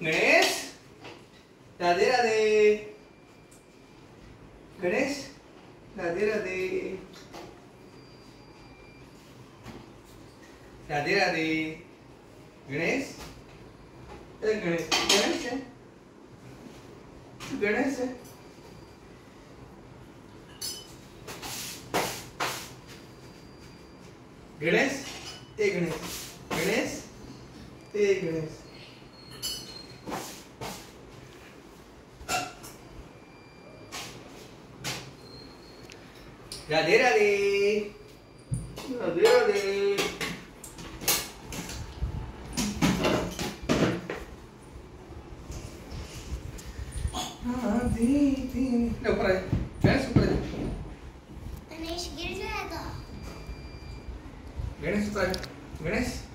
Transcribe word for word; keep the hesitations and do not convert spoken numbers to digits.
गणेश राधे राधे। गणेश राधे राधे। राधे राधे। गणेश गणेश गणेश है गणेश है। गणेश ए गणेश गणेश ए गणेश। राधे राधे। राधे राधे। ऊपर आए गणेश ऊपर आए। गणेश गिर जाएगा। गणेश ऊपर आए गणेश।